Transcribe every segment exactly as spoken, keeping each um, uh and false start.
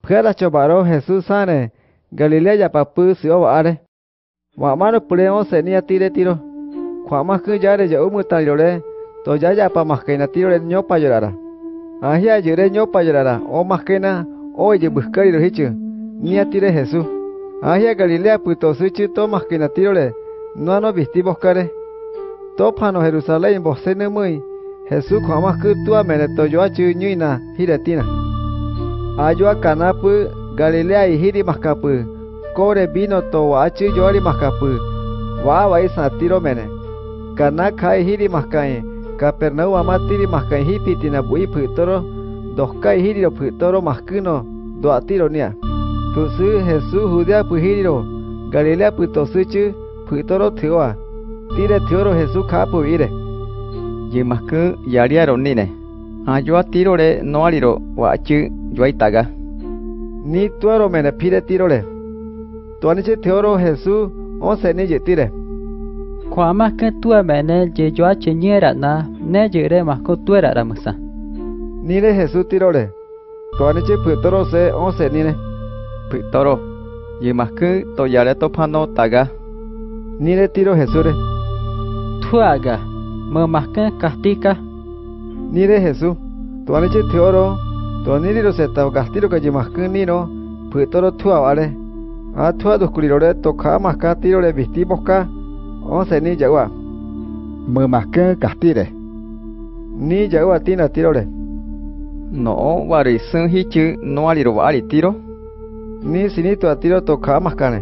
Phuela chobaro Jesús sane Galilea ya papu sio vare. Wa mano puleo senia tire tiro. Kwa más que ya de ya umuta llore. To ya ya pa más que na tiro de ñopa llorara. Ahia llore ñopa llorara. O más que na oye buscar y lo hicho. Ni a tire Jesús. Ahia Galilea puto suchi to más que na tiro le. No no visti buscare. Topano Jerusalén bosene muy. Jesús kwa más que tu amene to yo achu ñuina hiretina. Ayo canapu Galilea y hiri mascapu. Core vino to achu yori mascapu. Wa wa isa tiro mene. Kana kai hiri maskai. Capernaum amatiri maskai hipitina bui putoro. Dos kai hiri ro putoro maskuno. Do atiro nia. Tusu Jesús judea pu hiro. Galilea putosuchu putoro teoa. Tire teoro Jesús kapu ire. Yimasku yariaro nine. Ayo tiro le no aliro wa achu yoitaga. Ni tuaro mene pire tiro le. Tuaniche teoro Jesús once ni yetire. Kwa más que tu amene je yo achiñera na ne jere más ko tu era ramusa. Ni le Jesús tiro le. Tuaniche putoro se once nine. Putoro. Yimasku to yare to pano taga. Ni le tiro Jesús le. Tu aga. Mo más que castica. Ni le Jesús. Tuaniche teoro. Tuaniri se ta gastiro que yimasku nino. Putoro tu avare. A tu a dos culirore toca más que tiro le vistimos ka. Once ni yagua. Mo más que castire. Ni yagua tina tiro le. No wari sun hichu no aliro wari tiro. Ni sinito a tiro toca más cane.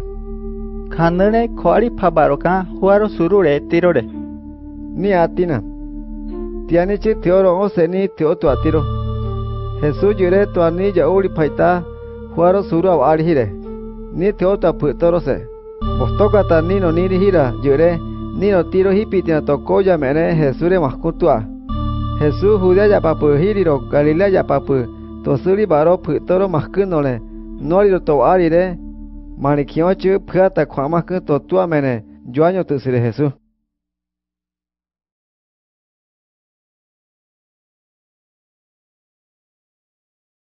Kanere kwari pabaroka huaro surure tirore. Ni atina. Tianichi teoro once ni teoto a tiro. Jesús yure tu anilla uri paita. Huaro suru a arhire. Ni teota putoro se. Bostoka ta nino niri hira yure. Nino tiro hipitina toko ya mene Jesús re maskutua. Jesús judea ya papu hiriro Galilea ya papu. Tosuri baro putoro maskunole. Noriro to arire. Manikiochu pata kwa masku totua mene. Yo año tu sire Jesús.